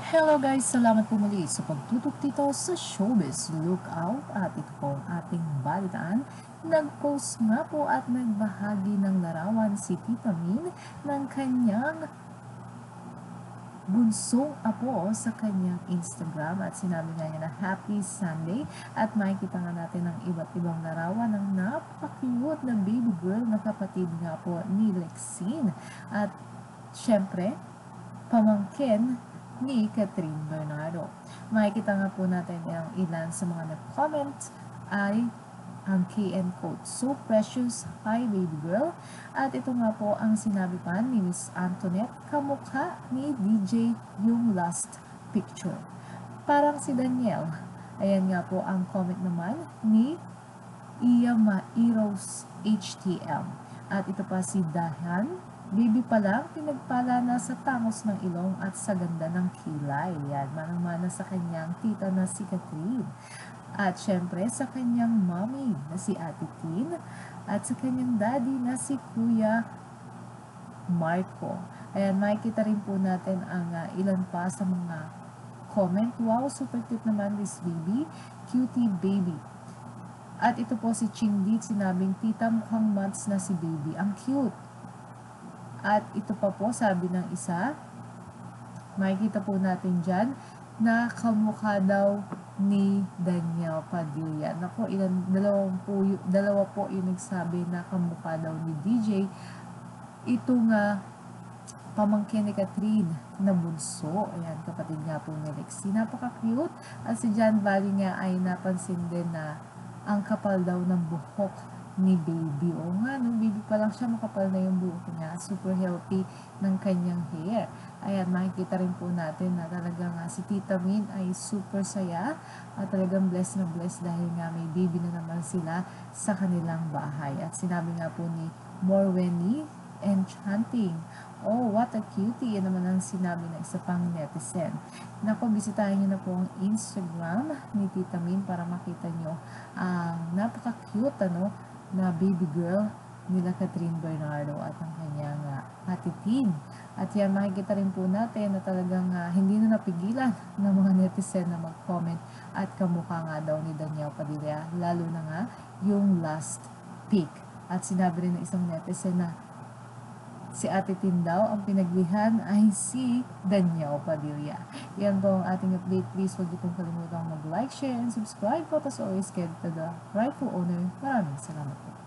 Hello guys! Salamat po muli sa pagtutok dito sa Showbiz Lookout at ito po ang ating balitaan. Nag-post nga po at nagbahagi ng larawan si Tita Min ng kanyang bunsong apo sa kanyang Instagram at sinabi nga niya na Happy Sunday at makikita nga natin ang iba't ibang larawan ng napaka-cute na baby girl na kapatid nga po ni Lexine at syempre pamangkin ni Catherine Bernardo. Makikita nga po natin ang ilan sa mga nag-comment ay ang KN quote, "So precious, hi baby girl." At ito nga po ang sinabi pa ni Miss Antoinette, "Kamukha ni DJ yung last picture. Parang si Daniel." Ayan nga po ang comment naman ni Iya Mairos HTM. At ito pa si Dahan, "Baby pa lang, pinagpala na sa tangos ng ilong at sa ganda ng kilay." Yan, manang-mana sa kanyang tita na si Catherine. At syempre sa kanyang mommy na si Ate Tin at sa kanyang daddy na si Kuya Marco. Ayan, makikita rin po natin ang ilan pa sa mga comment. "Wow, super cute naman this baby. Cutie baby." At ito po si Chingdit, sinabing, "Tita, mukhang months na si baby. Ang cute." At ito pa po, sabi ng isa, makikita po natin dyan, na kamukha daw ni Daniel Padilla. Naku, dalawa po yung nagsabi na kamukha daw ni DJ. Ito nga, pamangkin ni Catherine na bunso. Ayan, kapatid nga po ni Lexi. Napaka-cute. At si John Valley nga ay napansin din na ang kapal daw ng buhok ni baby. O nga, no, baby pa lang siya, makapal na yung buhok niya. Super healthy ng kanyang hair. Ayan, makikita rin po natin na talagang si Tita Min ay super saya at talagang blessed na blessed dahil nga may baby na naman sila sa kanilang bahay. At sinabi nga po ni Morweni, "Enchanting. Oh, what a cutie." Yan naman ang sinabi ng isa pang netizen. Naku, bisitahin nyo na po ang Instagram ni Tita Min para makita nyo ang napaka-cute na baby girl nila Catherine Bernardo at ang kanyang Ate Tin. At yan, makikita rin po natin na talagang hindi na napigilan ng mga netizen na mag-comment at kamukha nga daw ni Daniel Padilla, lalo na nga yung last pic. At sinabi rin ng isang netizen na si Ate Tin daw, ang pinaglihan ay si Daniel Padilla. Yan po ang ating update. Please huwag niyo pong kalimutang mag-like, share, and subscribe. As always, get to the rightful owner. Maraming salamat po.